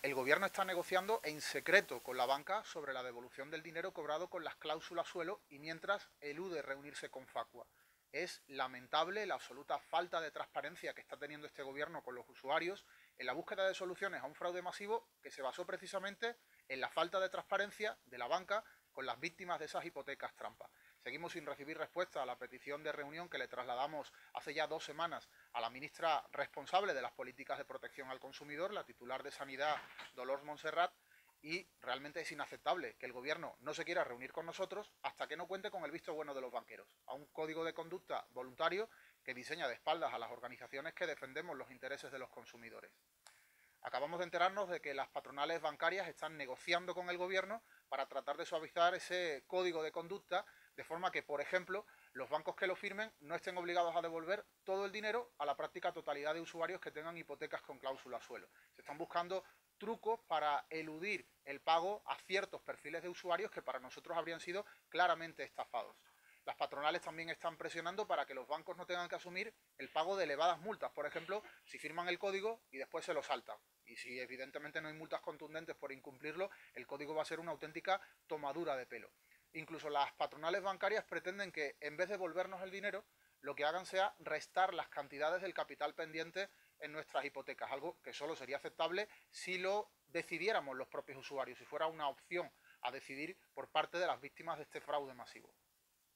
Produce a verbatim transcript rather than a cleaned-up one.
el Gobierno está negociando en secreto con la banca sobre la devolución del dinero cobrado con las cláusulas suelo y mientras elude reunirse con Facua. Es lamentable la absoluta falta de transparencia que está teniendo este Gobierno con los usuarios en la búsqueda de soluciones a un fraude masivo que se basó precisamente en la falta de transparencia de la banca con las víctimas de esas hipotecas trampa. Seguimos sin recibir respuesta a la petición de reunión que le trasladamos hace ya dos semanas a la ministra responsable de las políticas de protección al consumidor, la titular de Sanidad, Dolors Montserrat, y realmente es inaceptable que el Gobierno no se quiera reunir con nosotros hasta que no cuente con el visto bueno de los banqueros, a un código de conducta voluntario que diseña de espaldas a las organizaciones que defendemos los intereses de los consumidores. Acabamos de enterarnos de que las patronales bancarias están negociando con el Gobierno para tratar de suavizar ese código de conducta, de forma que, por ejemplo, los bancos que lo firmen no estén obligados a devolver todo el dinero a la práctica totalidad de usuarios que tengan hipotecas con cláusula suelo. Se están buscando trucos para eludir el pago a ciertos perfiles de usuarios que para nosotros habrían sido claramente estafados. Las patronales también están presionando para que los bancos no tengan que asumir el pago de elevadas multas, por ejemplo, si firman el código y después se lo saltan. Y si evidentemente no hay multas contundentes por incumplirlo, el código va a ser una auténtica tomadura de pelo. Incluso las patronales bancarias pretenden que en vez de devolvernos el dinero, lo que hagan sea restar las cantidades del capital pendiente en nuestras hipotecas, algo que solo sería aceptable si lo decidiéramos los propios usuarios, si fuera una opción a decidir por parte de las víctimas de este fraude masivo.